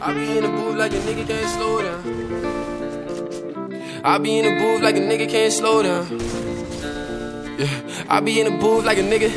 I be in the booth like a nigga can't slow down. I be in the booth like a nigga can't slow down. Yeah, I be in the booth like a nigga.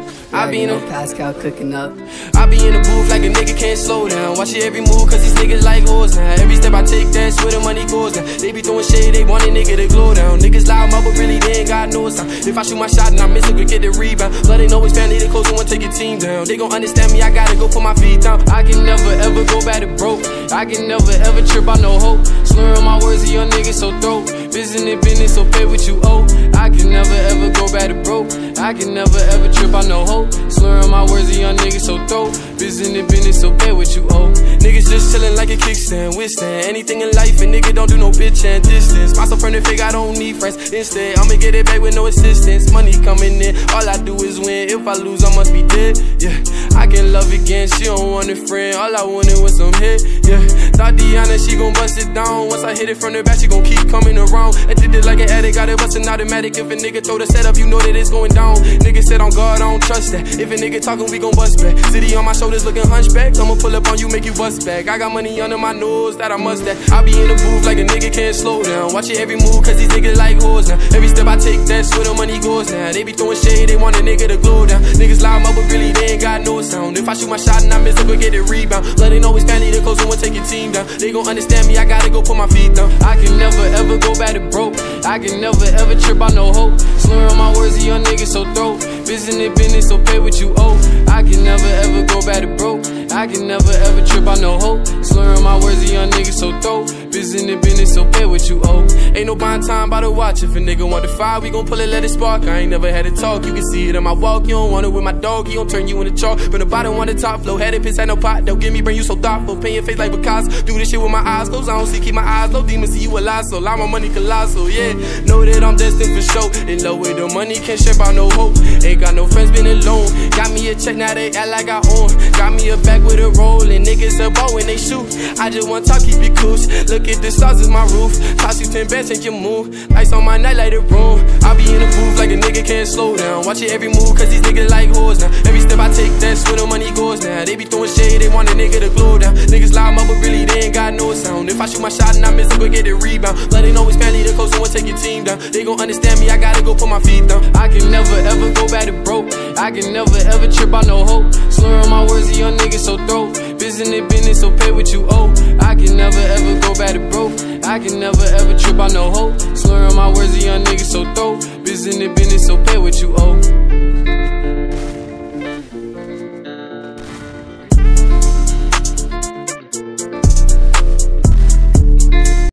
I be in the Pascal cooking up. I be in the booth like a nigga can't slow down. Watch it every move, cause these niggas like hoes now. Every step I take, that's where the money goes now. They be throwing shade, they want a nigga to glow down. Niggas loud mouth, but really they ain't got no sound. If I shoot my shot and I miss, I could get the rebound. But they know it's family, they close and want to take your team down. They gon' understand me, I gotta go put my feet down. I can never ever go back to broke. I can never ever trip out no hope. Slurring my words to your niggas, so throat. Business, so pay what you owe. I can never ever go back to broke. I can never ever trip out no hope. Slurring my words to young niggas, so throat. Business, so pay what you owe. Niggas just chillin' like a kickstand, withstand anything in life, and nigga don't do no bitch and distance. Myself from the figure, I don't need friends. Instead, I'ma get it back with no assistance. Money coming in, all I do is win. If I lose, I must be dead. Yeah, I can love again. She don't want a friend. All I wanted was some hit. Yeah, thought Deanna, she gon' bust it down. Once I hit it from the back, she gon' keep coming around. Addicted like an addict, got it bustin' automatic. If a nigga throw the setup, you know that it's going down. Nigga said on God, I don't trust that. If a nigga talking, we gon' bust back. City on my shoulders looking hunchback. I'ma pull up on you, make you bust back. I got money under my nose that I must have. I be in the booth like a nigga can't slow down. Watch it every move, cause these niggas like hoes now. Every step I take, that's where the money goes now. They be throwing shade, they want a nigga to glow down. Niggas loud mouth, but really they ain't got no sound. If I shoot my shot and I miss, I go get the rebound. Let it know it's family, the close and won't take your team down. They gon' understand me, I gotta go put my feet down. I can never ever go back to broke. I can never ever trip out no hope. Slurring my words to young niggas, so throat. Business, so pay what you owe. I can never ever go back to broke. I can never ever trip out no hope. Slurring my words to young niggas, so throat. Business, so pay what you owe. Ain't no buying time by the watch. If a nigga want to fire, we gon' pull it, let it spark. I ain't never had to talk, you can see it in my walk. You don't want it with my dog, he don't turn you into chalk. From the bottom on the top, flow headed, piss at no pot. They'll give me, bring you so thoughtful. Paint your face like Picasso. Do this shit with my eyes closed, I don't see, keep my eyes low. Demons see you alive, so lie my money colossal, yeah. Know that I'm destined for show. In love with the money, can't ship out no hope. Ain't got no friends, been alone. Got me a check, now they act like I own. Got me a back with a roll, and niggas a bow when they shoot. I just want talk, keep it cool. Look at the stars, is my roof. Toss you 10 bands, change your move. Lights on my night, light the room. I be in the booth like a nigga can't slow down. Watch it every move, cause these niggas like hoes now. Every step I take, that's where the money goes now. They be throwing shade, they want a nigga to glow down. Niggas loud mouth, but really they ain't got no sound. If I shoot my shot and I miss, I go get the rebound. Let it know it's family, the close and won't take your team down. They gon' understand me, I gotta go put my feet down. I can never ever go back to broke. I can never ever trip out no hope. Slurring my words to young niggas, so throat. Business, so pay what you owe. I can never ever go back to broke. I can never ever trip out no hope. Slurring my words to young niggas, so throat. Business, so pay what you owe.